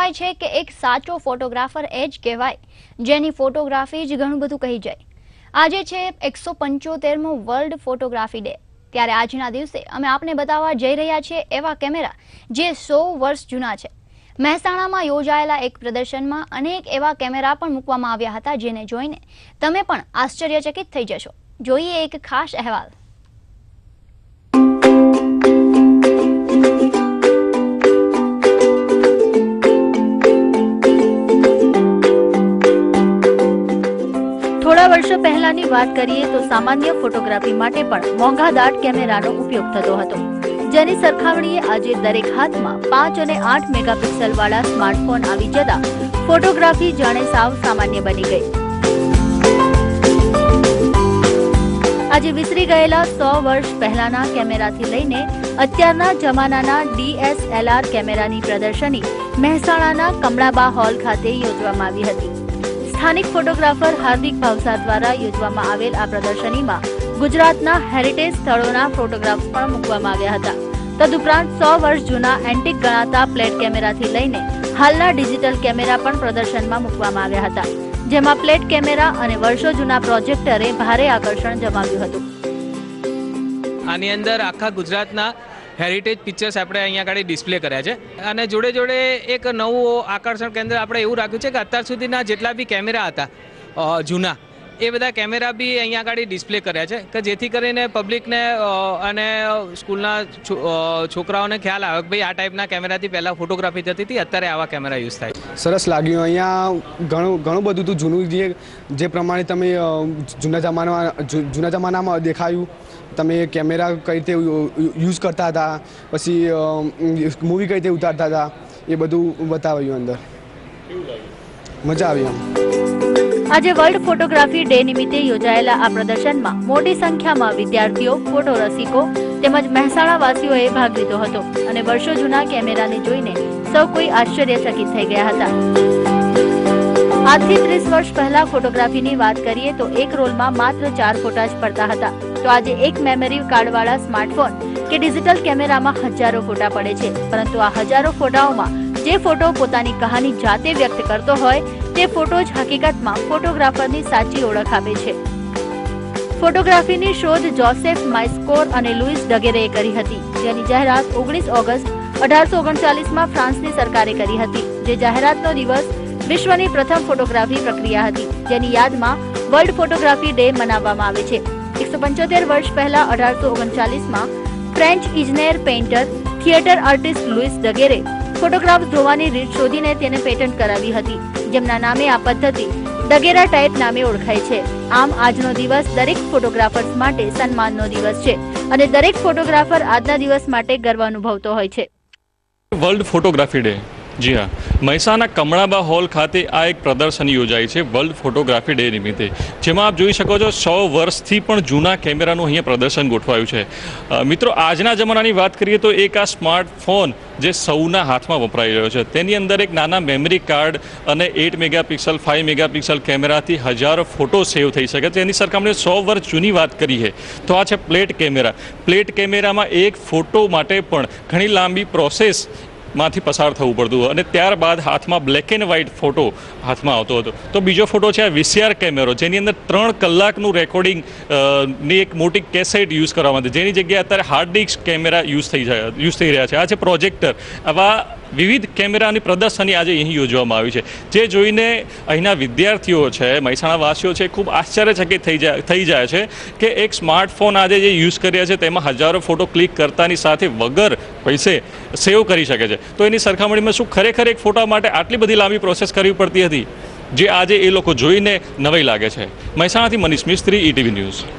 કહેવાય છે કે એક સાચો ફોટોગ્રાફર એ જ કહેવાય જેની ફોટોગ્રાફી જ ઘણું બધું કહી જાય. આજે છે 175મો વર્લ્ડ ફોટોગ્રાફી ડે. ત્યારે આજના દિવસે અમે આપને બતાવવા જઈ રહ્યા છીએ એવા કેમેરા જે 100 વર્ષ જૂના છે. મહેસાણામાં યોજાયેલા એક પ્રદર્શનમાં અનેક એવા કેમેરા પણ મૂકવામાં આવ્યા હતા જેને જોઈને તમે પણ આશ્ચર્યચકિત થઈ જશો. જોઈએ એક ખાસ અહેવાલ. થોડા વર્ષો પહેલાની વાત કરીએ તો સામાન્ય ફોટોગ્રાફી માટે પણ મોંઘાદાટ કેમેરાનો ઉપયોગ થતો હતો, જેની સરખામણીએ આજે દરેક હાથમાં 5 અને 8 મેગાપિક્સલ વાળા સ્માર્ટફોન આવી જતા ફોટોગ્રાફી જાણે સાવ સામાન્ય બની ગઈ. આજે વિસરી ગયેલા 100 વર્ષ પહેલાના કેમેરાથી લઈને અત્યારના જમાનાના DSLR કેમેરાની પ્રદર્શની મહેસાણાના કમળાબા હોલ ખાતે યોજવામાં આવી હતી. સ્થાનિક ફોટોગ્રાફર હાર્દિક ભાવસા દ્વારા યોજવામાં આવેલ આ પ્રદર્શનીમાં ગુજરાતના હેરિટેજ સ્થળોના ફોટોગ્રાફ્સ પણ મૂકવામાં આવ્યા હતા. તદુપરાંત 100 વર્ષ જૂના એન્ટિક ગણાતા પ્લેટ કેમેરાથી લઈને હાલના ડિજિટલ કેમેરા પણ પ્રદર્શનમાં મૂકવામાં આવ્યા હતા, જેમાં પ્લેટ કેમેરા અને વર્ષો જૂના પ્રોજેક્ટરે ભારે આકર્ષણ જમાવ્યું હતું. આની અંદર આખા ગુજરાતના હેરિટેજ પિક્ચર્સ આપણે અહીંયા આગળ ડિસ્પ્લે કર્યા છે અને જોડે જોડે એક નવું આકર્ષણ કેન્દ્ર આપણે એવું રાખ્યું છે કે અત્યાર સુધીના જેટલા બી કેમેરા હતા જૂના એ બધા કેમેરા બી અહીંયા આગળ ડિસ્પ્લે કર્યા છે કે જેથી કરીને પબ્લિકને અને સ્કૂલના છોકરાઓને ખ્યાલ આવે કે ભાઈ આ ટાઈપના કેમેરાથી પહેલાં ફોટોગ્રાફી થતી હતી, અત્યારે આવા કેમેરા યુઝ થાય. સરસ લાગ્યું. અહીંયા ઘણું બધું હતું જૂનું, જે પ્રમાણે તમે જૂના જમાનામાં દેખાયું. તમે કેમેરા કઈ રીતે યુઝ કરતા હતા, પછી મૂવી કઈ રીતે ઉતારતા હતા, એ બધું બતાવ્યું અંદર. મજા આવી. આજે વર્લ્ડ ફોટોગ્રાફી ડે નિમિત્તે યોજાયેલા આ પ્રદર્શનમાં મોટી સંખ્યામાં વિદ્યાર્થીઓ, ફોટો રસિકો તેમજ મહેસાણા વાસીઓએ ભાગ લીધો હતો અને વર્ષો જૂના કેમેરાને જોઈને સૌ કોઈ આશ્ચર્યચકિત થઈ ગયા હતા. આજથી 30 વર્ષ પહેલા ફોટોગ્રાફીની વાત કરીએ તો એક રોલમાં માત્ર 4 ફોટા જ પડતા હતા, તો આજે એક મેમરી કાર્ડવાળા સ્માર્ટફોન કે ડિજિટલ કેમેરામાં હજારો ફોટા પડે છે. પરંતુ આ હજારો ફોટાઓમાં જે ફોટો પોતાની કહાની જાતે વ્યક્ત કરતો હોય તે ફોટો જ હકીકતમાં ફોટોગ્રાફરની સાચી ઓળખ આપે છે. ફોટોગ્રાફીની શોધ જોસેફ માઇસ્કોર અને લુઈસ ડગેરેએ કરી હતી, જેની જાહેરાત 19 ઓગસ્ટ 1839માં ફ્રાન્સની સરકારે કરી હતી. જે જાહેરાતનો દિવસ વિશ્વની પ્રથમ ફોટોગ્રાફી પ્રક્રિયા હતી, જેની યાદમાં વર્લ્ડ ફોટોગ્રાફી ડે મનાવવામાં આવે છે. 175 વર્ષ પહેલા 1839માં ફ્રેન્ચ ઇજનેર, painter, theatre artist Louis Daguerre photographs જોવાની રીત શોધીને તેને પેટન્ટ કરાવી હતી, જેમના નામે આ પદ્ધતિ ડગેરા ટાઇપ નામે ઓળખાય છે. આમ આજનો દિવસ દરેક ફોટોગ્રાફર્સ માટે સન્માનનો દિવસ છે અને દરેક ફોટોગ્રાફર આજના દિવસ માટે ગર્વ અનુભવતો હોય છે. વર્લ્ડ ફોટોગ્રાફી ડે, જી હા, મહેસાણા કમળાબા હોલ ખાતે આ એક પ્રદર્શની યોજાઈ છે વર્લ્ડ ફોટોગ્રાફી ડે નિમિત્તે, જેમાં આપ જોઈ શકો છો 100 વર્ષથી પણ જૂના કેમેરાનું અહીંયા પ્રદર્શન ગોઠવાયું છે. મિત્રો, આજના જમાનાની વાત કરીએ તો એક આ સ્માર્ટફોન જે સૌના હાથમાં વપરાઈ રહ્યો છે, તેની અંદર એક નાના મેમરી કાર્ડ અને 8 મેગાપિક્સલ 5 મેગાપિક્સલ કેમેરાથી હજારો ફોટો સેવ થઈ શકે છે. એની સરખામણીએ 100 વર્ષ જૂની વાત કરીએ તો આ છે પ્લેટ કેમેરા. પ્લેટ કેમેરામાં એક ફોટો માટે પણ ઘણી લાંબી પ્રોસેસ માંથી પસાર થવું પડતું અને ત્યારબાદ હાથમાં બ્લેક એન્ડ વ્હાઇટ ફોટો હાથમાં આવતો હતો. તો બીજો ફોટો છે આ VCR કેમેરો, જેની અંદર 3 કલાકનું રેકોર્ડિંગ ની એક મોટી કેસેટ યુઝ કરવામાં હતી, જેની જગ્યાએ અત્યારે હાર્ડ ડિસ્ક કેમેરા યુઝ થઈ રહ્યા છે. આ છે પ્રોજેક્ટર. આવા વિવિધ કેમેરાની પ્રદર્શની આજે અહીં યોજવામાં આવી છે, જે જોઈને અહીંના વિદ્યાર્થીઓ છે, મહેસાણા વાસીઓ છે, ખૂબ આશ્ચર્યચકિત થઈ જાય છે કે એક સ્માર્ટફોન આજે જે યુઝ કર્યા છે તેમાં હજારો ફોટો ક્લિક કરતાની સાથે વગર પૈસે સેવ કરી શકે છે. તો એની સરખામણીમાં શું ખરેખર એક ફોટા માટે આટલી બધી લાંબી પ્રોસેસ કરવી પડતી હતી, જે આજે એ લોકો જોઈને નવાઈ લાગે છે. મહેસાણાથી મનીષ મિસ્ત્રી, ETV ન્યૂઝ.